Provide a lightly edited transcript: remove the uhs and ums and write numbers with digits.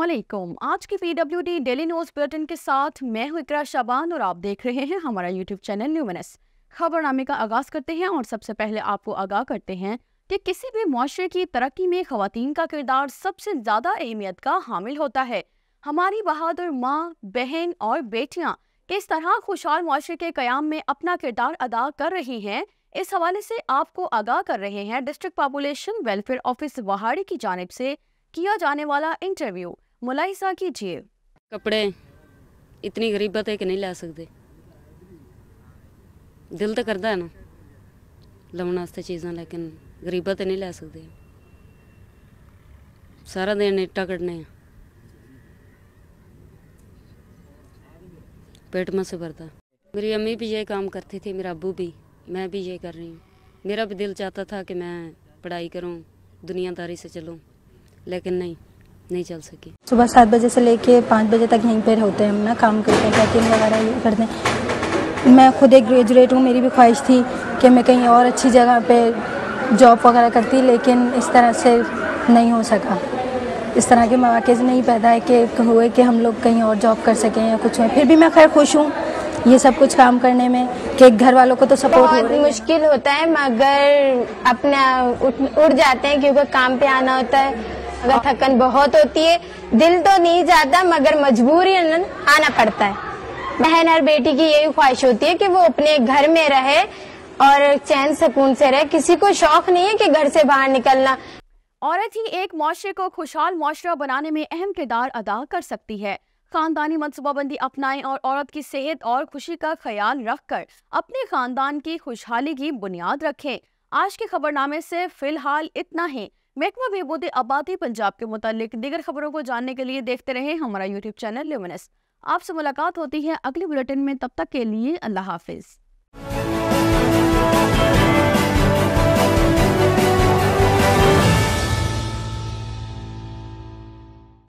अस्सलामुअलैकुम। आज की पीडब्ल्यूडी डेली न्यूज़ बुलेटिन के साथ मैं हूं इकरा शाबान और आप देख रहे हैं हमारा यूट्यूब चैनल न्यूमिनस। खबरनामे का आगाज करते हैं और सबसे पहले आपको आगाह करते हैं कि किसी भी मुआशरे की तरक्की में खवातीन का किरदार सबसे ज्यादा अहमियत का हामिल होता है। हमारी बहादुर माँ, बहन और बेटियाँ किस तरह खुशहाल मुआशरे के कयाम में अपना किरदार अदा कर रही हैं, इस हवाले से आपको आगाह कर रहे हैं district population welfare office Vehari की जानिब से किया जाने वाला इंटरव्यू। मुलाहिजा कीजिए। कपड़े इतनी गरीबत है कि नहीं ला सकते। दिल तो करता है ना लाने वास्ते चीज़ां, लेकिन गरीबत नहीं ला सकते। सारा दिन इट्टा कटने हैं, पेट में से भरता। मेरी अम्मी भी ये काम करती थी, मेरा अब्बू भी, मैं भी ये कर रही हूँ। मेरा भी दिल चाहता था कि मैं पढ़ाई करूँ, दुनियादारी से चलूँ, लेकिन नहीं चल सकी। सुबह 7 बजे से लेके 5 बजे तक यहीं पर होते हैं, हम ना काम करते हैं, पैकिंग वगैरह ये करते हैं। मैं खुद एक ग्रेजुएट हूँ, मेरी भी ख्वाहिश थी कि मैं कहीं और अच्छी जगह पे जॉब वगैरह करती, लेकिन इस तरह से नहीं हो सका। इस तरह के मौके नहीं पैदा है कि हुए कि हम लोग कहीं और जॉब कर सकें या कुछ में। फिर भी मैं खैर खुश हूँ ये सब कुछ काम करने में कि घर वालों को तो सपोर्ट हो रही है। बहुत मुश्किल होता है मगर अपना उठ जाते हैं क्योंकि काम पे आना होता है। अगर थकन बहुत होती है, दिल तो नहीं जाता मगर मजबूरी आना पड़ता है। बहन और बेटी की यही ख्वाहिश होती है कि वो अपने घर में रहे और चैन सुकून से रहे। किसी को शौक नहीं है कि घर से बाहर निकलना। औरत ही एक मुआशरे को खुशहाल मुआशरा बनाने में अहम किरदार अदा कर सकती है। खानदानी मनसूबाबंदी अपनाएं और औरत की सेहत और खुशी का ख्याल रखकर अपने खानदान की खुशहाली की बुनियाद रखें। आज के खबरनामे से फिलहाल इतना ही। महकमा बहबूद आबादी पंजाब के मुतालिक दीगर खबरों को जानने के लिए देखते रहे हमारा यूट्यूब चैनल ल्यूमिनस। आपसे मुलाकात होती है अगले बुलेटिन में, तब तक के लिए अल्लाह हाफिज।